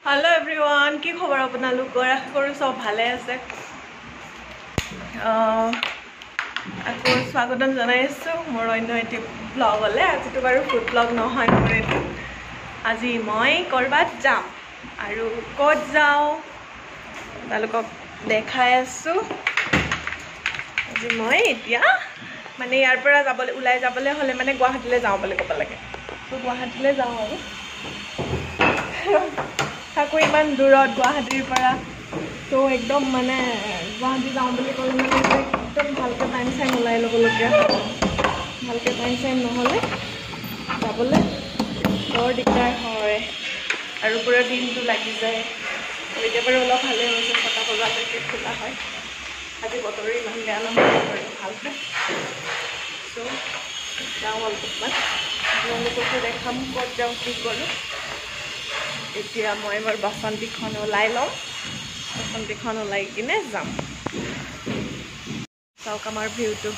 hello everyone की खबर आपनालोকৰ आशा करूँ सब भाले আছে আকৌ স্বাগতম জনাইছো মোৰ অন্য এটি ব্লগলে আজিটো বাৰু ফুড ব্লগ নহয় মোৰ এটি আজি মই কৰবাত যাম আৰু ক'ত যাও আপোনালোকক দেখাই আছো আজি মই এতিয়া মানে ইয়াৰ পৰা যাবলৈ উলাই যাবলৈ হলে মানে গুৱাহাটীলৈ যাও বুলি ক'ব লাগে তো গুৱাহাটীলৈ যাও আৰু থাকো ইমান দূৰত গুৱাহাটীৰ পৰা তো একদম মানে গুৱাহাটী যাওঁ বুলি ক'লে মানে একদম ভালকে টাইম চাইম ওলাই ল'বলগীয়া ভালকে টাইম চাইম নহ'লে যাবলৈ বৰ দিগদাৰ হয় আৰু পুৰা দিনটো লাগি যায় এতিয়া বাৰু অলপ ভালে হৈছে 7টা বজালৈকে খোলা হয় আজি বতৰো ইমান বেয়া নহয় বাৰু ভালকে তো যাওঁ অলপমান আপোনালোককো দেখাম ক'ত যাওঁ কি কৰোঁ এতিয়া মই মোৰ বাসন্তীখন ওলাই লম বাসন্তীখন ওলাই কিনে যাম চাওক আমাৰ ভিউটো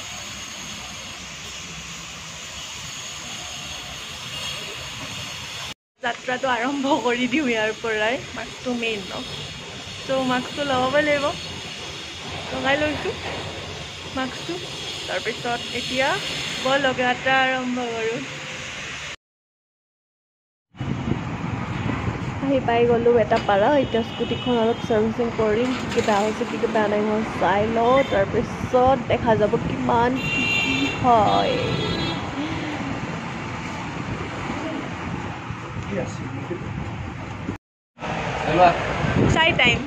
যাত্ৰাটো আৰম্ভ কৰি দিওঁ ইয়াৰ পৰাই মাস্কটো মেইন ন তো মাস্কটো লগাব লাগিব লগাই লৈছোঁ মাস্কটো তাৰপিছত এতিয়া ব'লক যাত্ৰা আৰম্ভ কৰোঁ আহি পাই গ'লো এটা পাৰা এতিয়া স্কুটিখন অলপ সাৰ্ভিসিং কৰিম কি বেয়া হৈছে কি বেয়া নাই মই চাই লওঁ তাৰপিছত দেখা যাব কিমান হয় চাই টাইম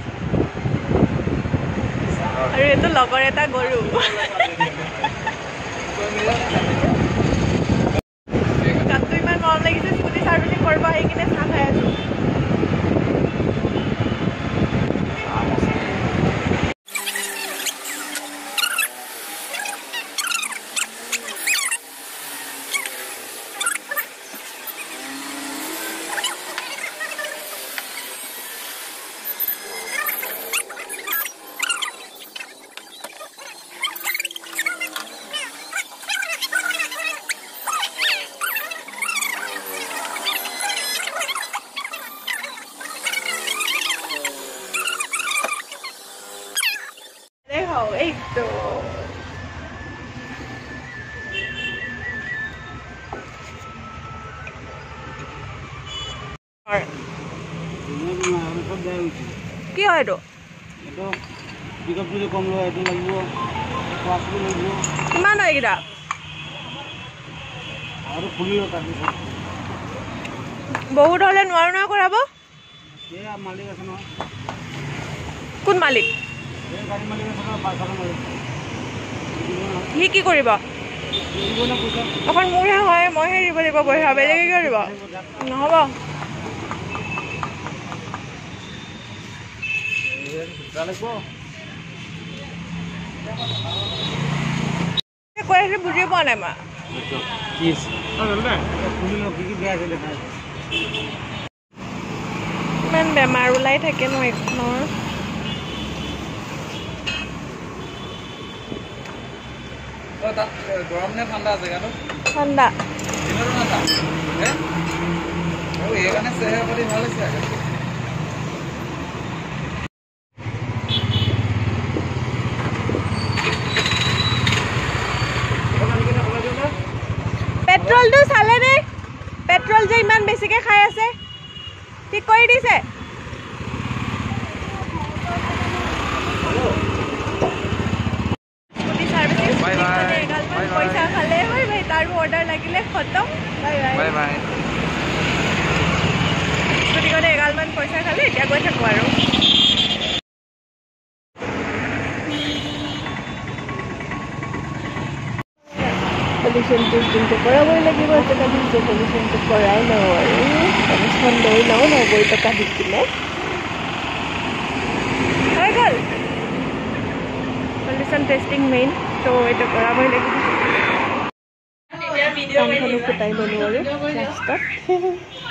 আৰু এইটো লগৰ এটা গৰু গাতটো ইমান মৰম লাগিছে স্কুটি সাৰ্ভিসিং কৰিব আহি কিনে চাহ খাই আছো esto কি হয় এটো এটো পিকআপটো যে কম লয় এটো লাগিব ক্লাছটো লাগিব কিমান হয় এটা আৰু ফুলিও কাটি বহুত হলে নোৱাৰো না কৰাব এয়া মালিক আছে নহয় কোন মালিক হি কি কৰিব এখন মোৰহে হয় মইহে দিব লাগিব পইচা বেলেগে কি কৰিব নহ'ব কৈ আছে বুজি পোৱা নাই মই ইমান বেমাৰ ওলাই থাকে ন এখনৰ গৰম নে ঠাণ্ডা জেগাটো ঠাণ্ডা দিনটো ঠাণ্ডা হে ও এখানে সেহে কৰি ভাল আছে পেট্ৰলটো চালে নে পেট্ৰল যে ইমান বেছিকে খাই আছে ঠিক কৰি দিছে पैसा खाले भाई भाई तारू ऑर्डर लगिले खत्म bye bye bye bye scooty गने एगाल मान पैसा खाले এতিয়া গৈ থাকো আৰু পলিউশন টেস্টিং তো কৰাবই লাগিব এটা দিন যে পলিউশন তো কৰাই লও আৰু পলিউশন লৈ লও 90 টকা দিছিলে হৈ গল পলিউশন টেস্টিং মেইন তো এটা কৰাবই লাগিব ভিডিও কৰি দিবা টাইম ললো আৰু লাষ্টত